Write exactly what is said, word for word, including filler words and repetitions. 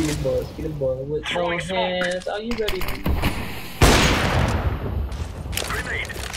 Speed boy, speed boy with no hands. Are you ready? Grenade.